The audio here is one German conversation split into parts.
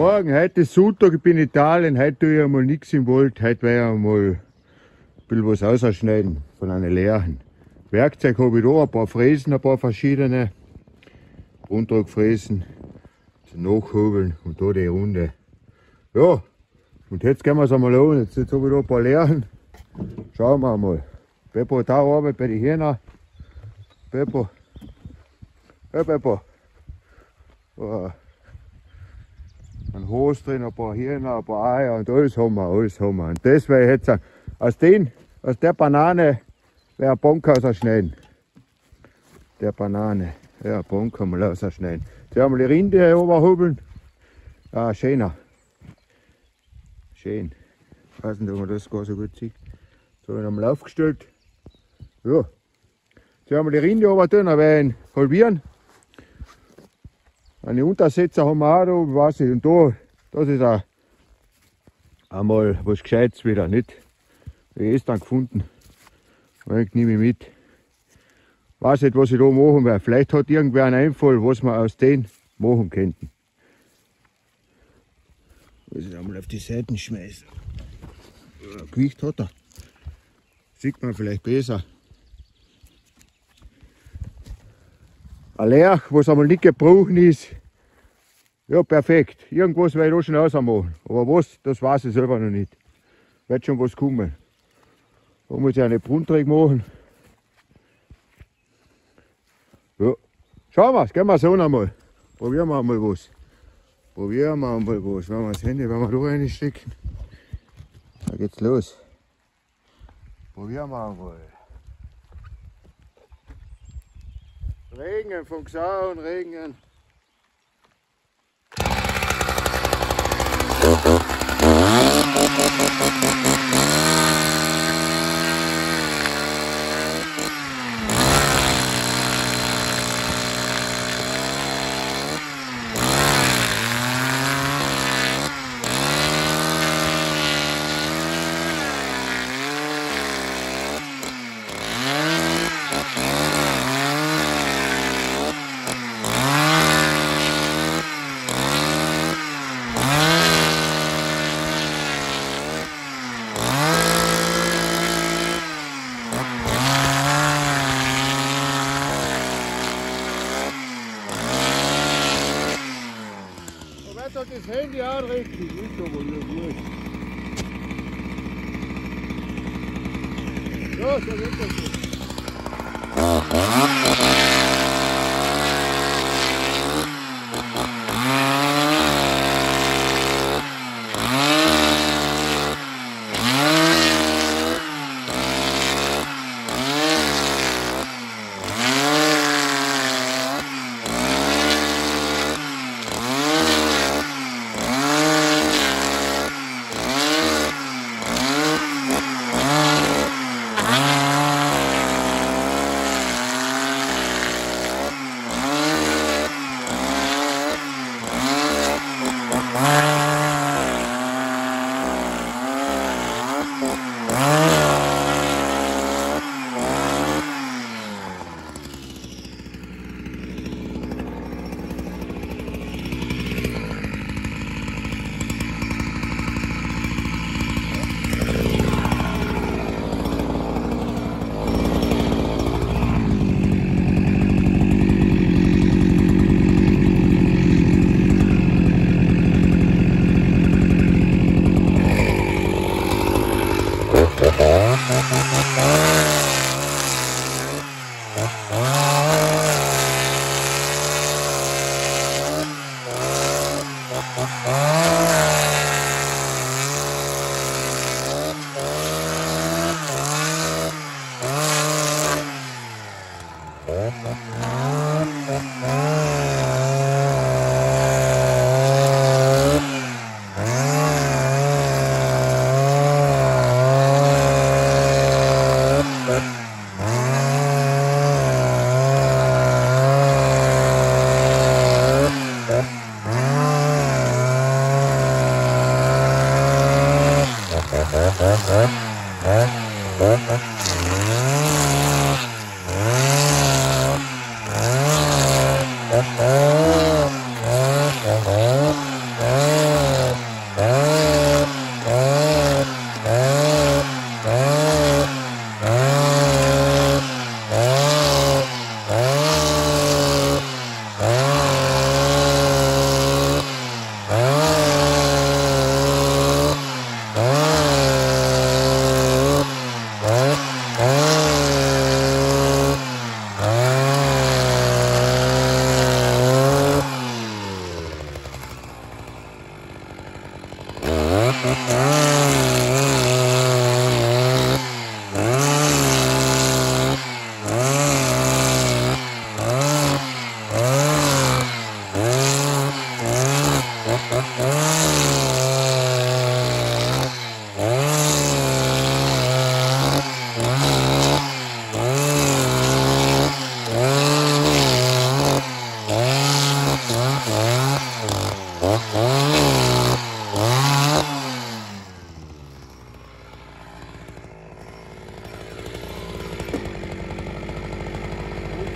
Morgen, heute ist Sonntag, ich bin in Italien, heute tue ich einmal nichts im Wald, heute werde ich einmal ein bisschen was ausschneiden von einer leeren. Werkzeug habe ich da, ein paar Fräsen, ein paar verschiedene. Runddruckfräsen zum Nachhobeln und da die Runde. Ja, und jetzt gehen wir es einmal an, jetzt habe ich da ein paar leeren. Schauen wir mal. Beppo hat auch Arbeit bei den Hühnern. Beppo. Ja, Beppo. Ein Hose drin, ein paar Hühner, ein paar Eier und alles haben wir, alles haben wir. Und das werde ich jetzt aus der Banane ein Bankhaus ausschneiden. Der Banane, ja, Bank kann man ausschneiden. Jetzt haben wir die Rinde überhobeln. Ja, schöner. Schön. Ich weiß nicht, ob man das gar so gut sieht. Jetzt habe ich ihn einmal aufgestellt. Ja. Jetzt haben wir die Rinde aber tun, aber ihn halbieren. Eine Untersetzer haben wir auch da, weiß ich. Und da, das ist auch einmal was Gescheites wieder, nicht? Ich habe es dann gefunden. Ich nehme mit. Weiß nicht, was ich da machen werde. Vielleicht hat irgendwer einen Einfall, was wir aus denen machen könnten. Muss ich einmal auf die Seiten schmeißen. Gewicht hat er. Sieht man vielleicht besser. Ein Lerch, was einmal nicht gebrochen ist. Ja, perfekt. Irgendwas werde ich da schon ausmachen. Aber was, das weiß ich selber noch nicht. Wird schon was kommen. Da muss ich eine Brunträg machen. Ja. Schauen wir, gehen wir so einmal. Probieren wir mal was. Probieren wir mal was. Wenn wir das Handy da reinstecken. Da geht's los. Probieren wir mal. Regen vom Gsauen, Regen. Das Handy auch richtig, ist aber nur gut. Ja, so geht das so.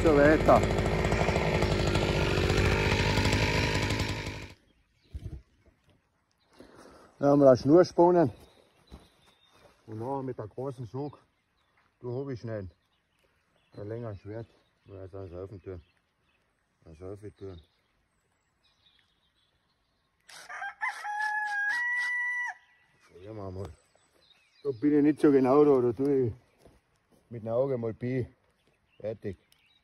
so weiter. Dann haben wir eine Schnur spannen und dann mit der großen Sog durch schneiden. Ein längeres Schwert, weil jetzt alles öffnen tun. Alles öffnen tun. Schauen wir mal. Da bin ich nicht so genau da tue ich mit dem Auge mal Bi. Fertig.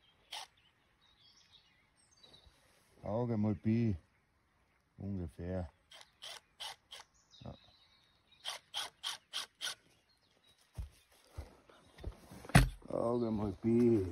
Auge mal Bi. Ungefähr. Ja. Auge mal Bi.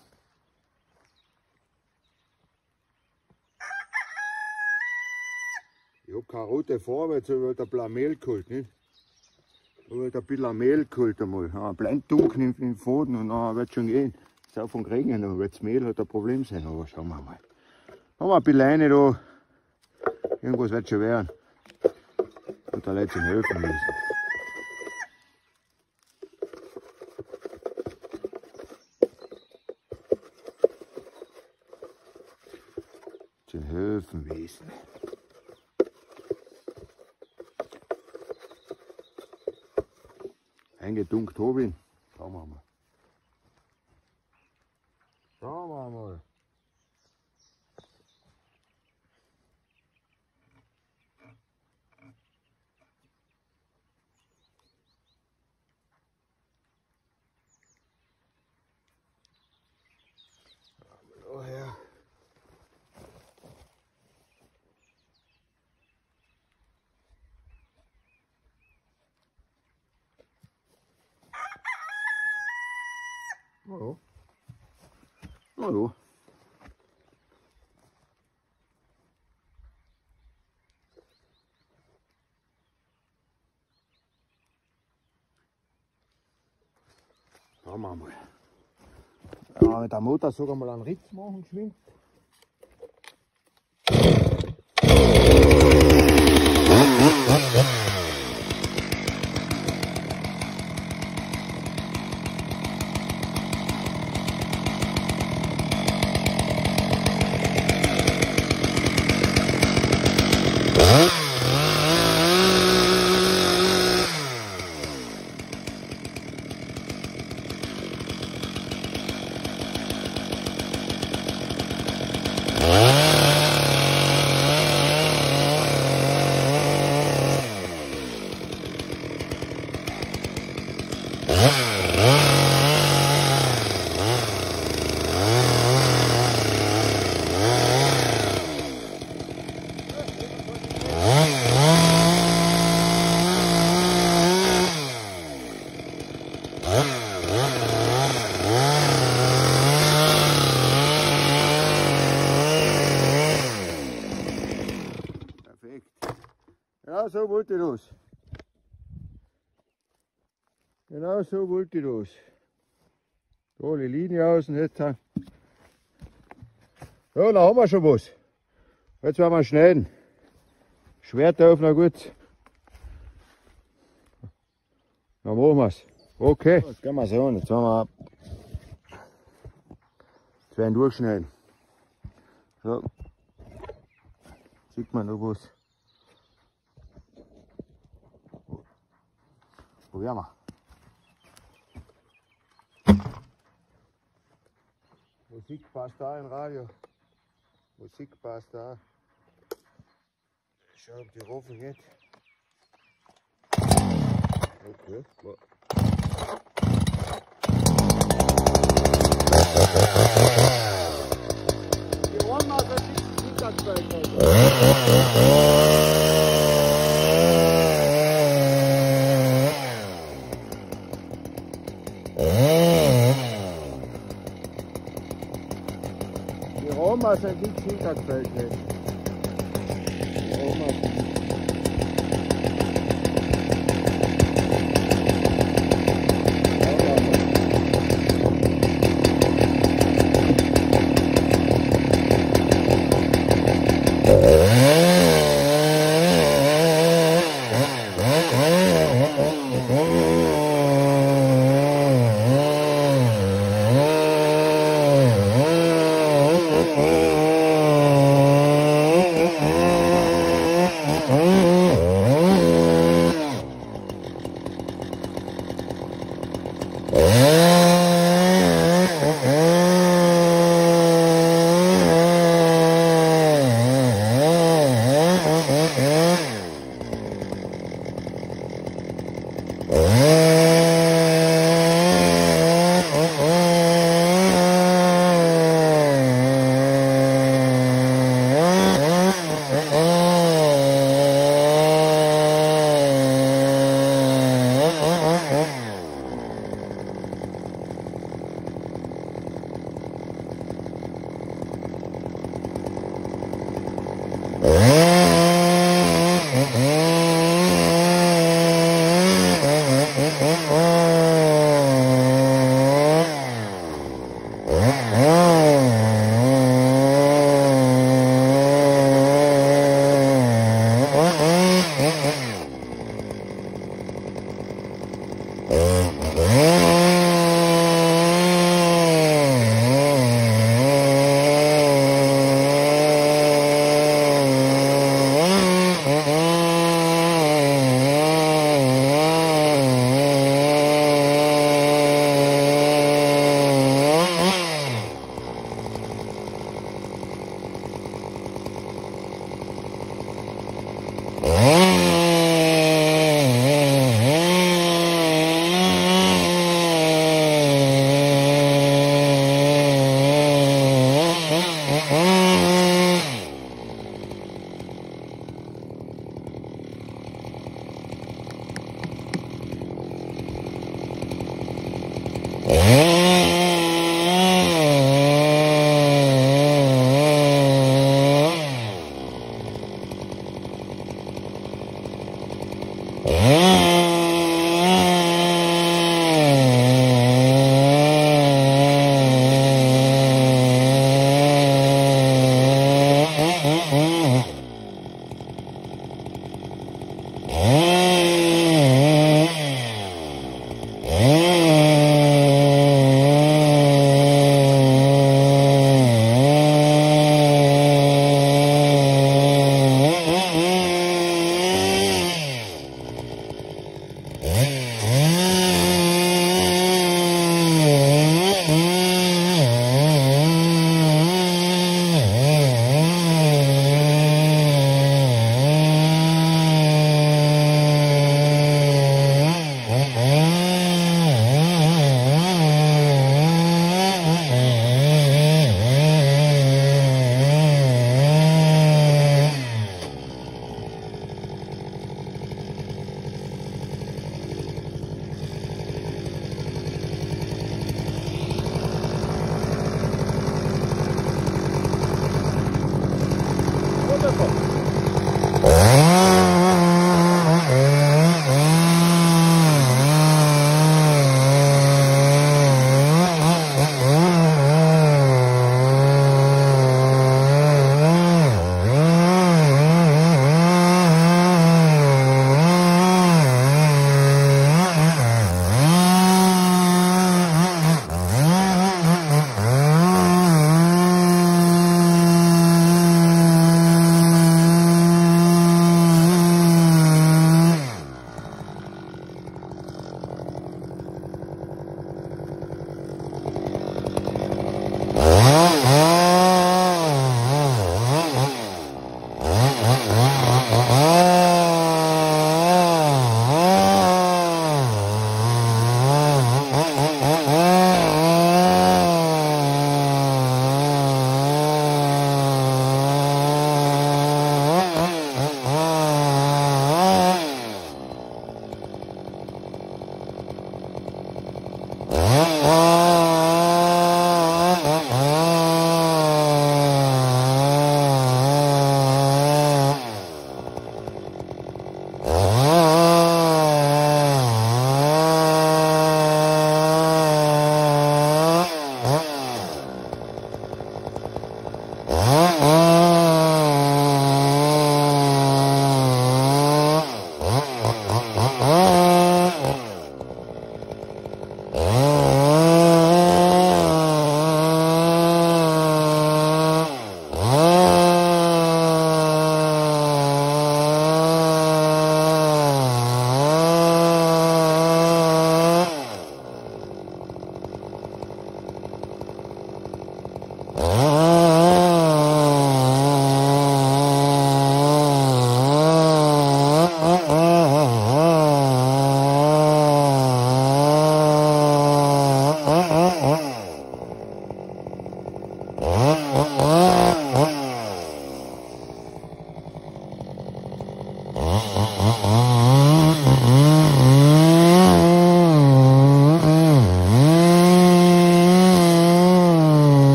Ich habe keine rote Farbe, jetzt habe ich ein bisschen Mehl geholt. Nicht? Ich habe ein bisschen Mehl geholt einmal. Ja, Blendtunken in den Faden und dann wird es schon gehen. Jetzt auch von Regen, dann wird das Mehl halt ein Problem sein, aber schauen wir mal. Haben wir ein bisschen Leine da. Irgendwas wird schon werden. Und da lässt sich helfen müssen. Zum helfen wissen. Eingedunkt habe ich ihn. Schauen wir mal. Schauen wir mal. Daher. Na ja. Na ja. Schauen wir mal. Ja, mit der Motor sogar mal einen Ritz machen, geschwind. Genau so wollte ich das. Genau so wollte ich das. Da die Linie aus und jetzt. Ja, da haben wir schon was. Jetzt werden wir schneiden. Schwert auf, na gut. Dann machen wir es. Okay. Jetzt gehen wir so an. Jetzt haben wir. Jetzt werden durchschneiden. So. Sieht man noch was. Probieren wir. Musik passt da im Radio. Musik passt da. Schau, ob die Rufen geht. Okay. Die Rohrmasse ist nicht ganz Die Rohrmasse liegt hinter dem Feld nicht. Die Rohrmasse.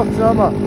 Boxen haben wir.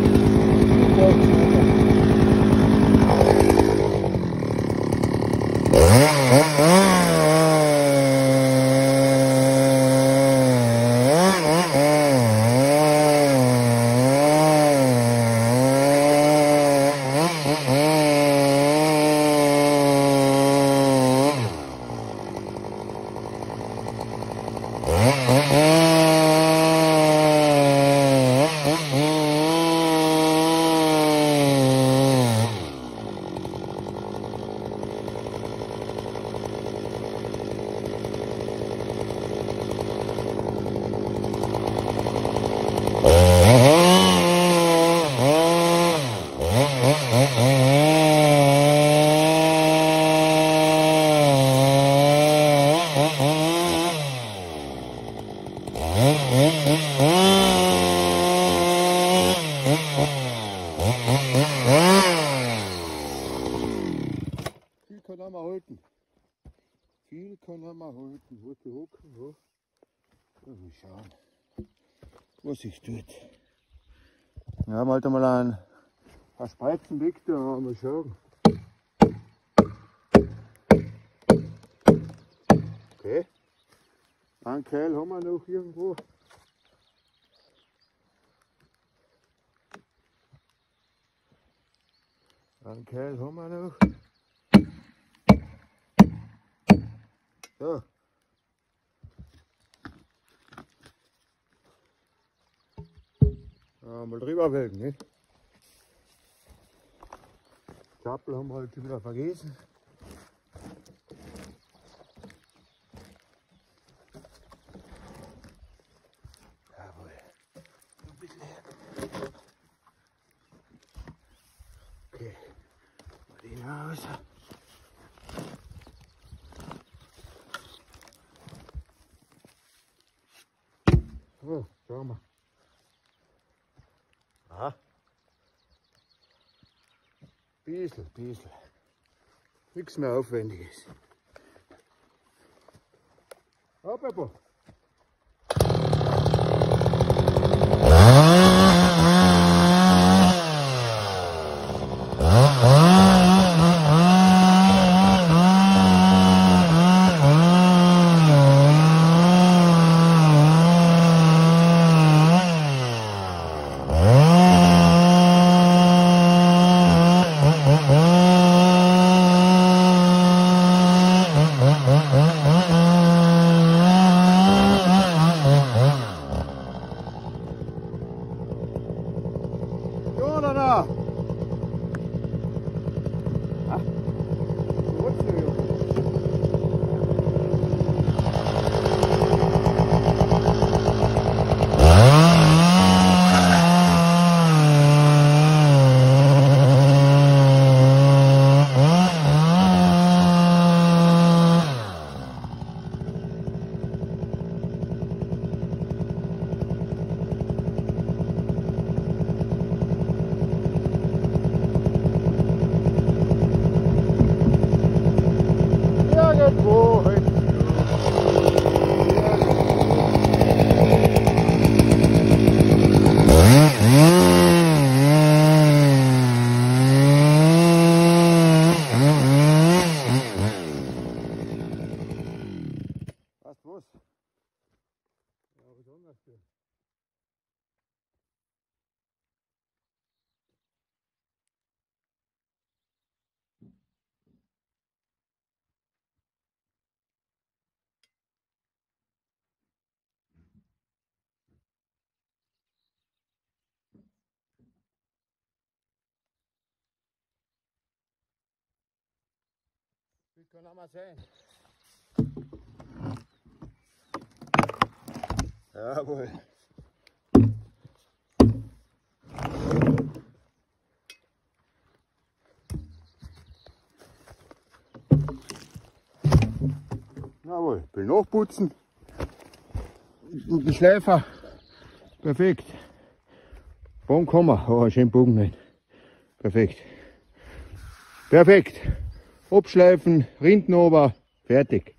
Viel kann er mal halten. Viel kann er mal halten. Wo die hocken, wo? Mal schauen, was sich tut. Wir haben halt einmal ein paar Spreizen weg, da mal schauen. Okay. Einen Keil haben wir noch irgendwo. Einen Keil haben wir noch. So. Mal drüber wägen, ne? Stapel haben wir halt schon wieder vergessen. Jawohl. Ein bisschen her. Okay. Mal den raus. So, schauen wir. Aha. Bissl. Nichts mehr Aufwendiges. Hopp, Papa. Wie kann er mal sein? Jawohl. Jawohl, will nachputzen. Und die Schleifer. Perfekt. Bogen kann man, aber schön Bogen rein. Perfekt. Perfekt. Abschleifen, Rinden runter, fertig.